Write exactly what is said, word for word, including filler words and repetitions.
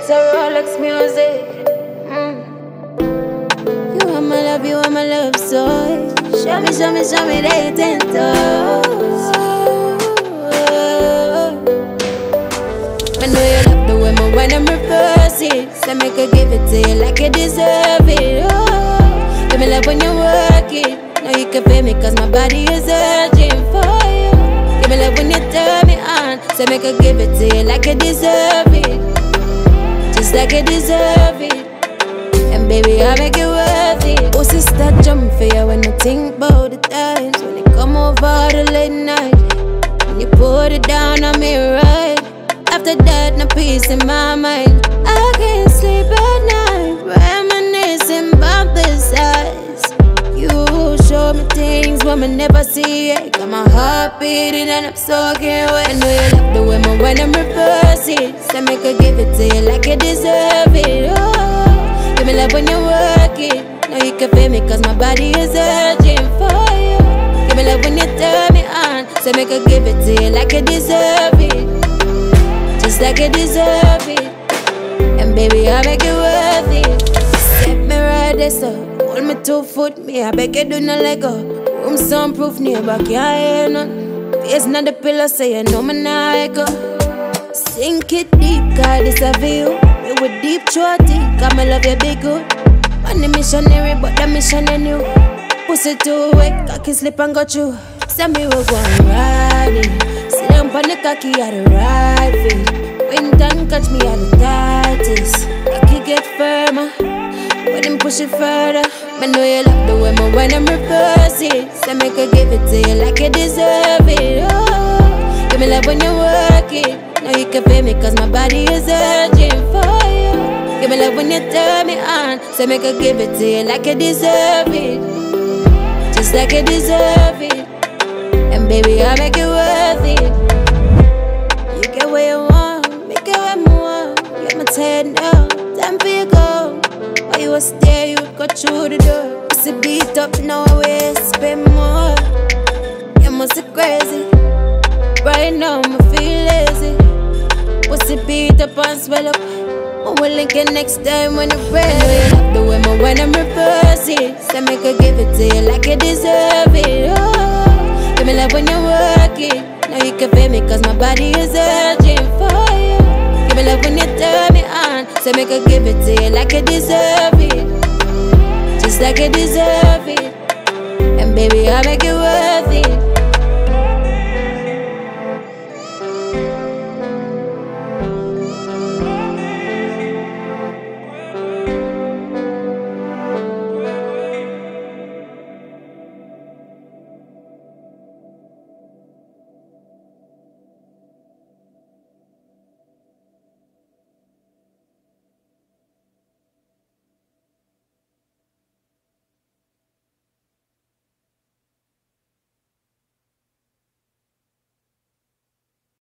It's a Rolex music. Mm. You are my love, you are my love story. Show me, show me, show me that you ten toes. I know you love the way my when I'm reversing. So make her give it to you like you deserve it. Oh, give me love when you work it. Now you can pay me cause my body is urging for you. Give me love when you turn me on. So make her give it to you like you deserve it. Just like you deserve it. And baby, I'll make it worth it. Oh, sister, jump for you when I think about the times when you come over the late night. When you put it down on me right. After that, no peace in my mind. I can't sleep at night, reminiscing about the sights. You show me things women never see. Yeah, got my heart beating and I'm soaking wet. I know you love the way my when I'm reversing. So make her give it to you like you deserve it. Oh, give me love when you work it. Now you can feel me cause my body is urging for you. Give me love when you turn me on. So make her give it to you like you deserve it. Just like you deserve it. And baby, I'll make it worth it. Set me right there, so hold me two foot, me I beg you do not let go. Room soundproof, near back, can't hear none. Face not the pillow, so you know me not echo. Sink it deep, cause this a view. Me with deep throaty, cause me love you big good. On the missionary, but the mission ain't new. Pussy too wet, cocky slip and go through. Send me we go riding. Sit down on the cocky at the right feet. Wind and catch me at the tightest. Cocky get firmer when him push it further. I know you love the way my when I'm reversing. So make her give it to you like you deserve it. Oh, give me love when you work it. Now you can pay me cause my body is urging for you. Give me love when you turn me on. So make her give it to you like you deserve it. Just like you deserve it. And baby, I'll make it worth it. You get what you want, make it what you want. Get my head down, time for you go. While you was there, you would go through the door. Pussy beat up, now I waste, spend more. You must be crazy. Right now, I feel lazy. Pussy beat up and swell up. We'll link it next time when you're ready. I know you love the way my when I'm reversing. So make her give it to you like you deserve it. Oh, give me love when you work it. Now you can feel me cause my body is urging for you. Give me love when you turn me on. So make her give it to you like you deserve it. Just like you deserve it. And baby, I'll make it work.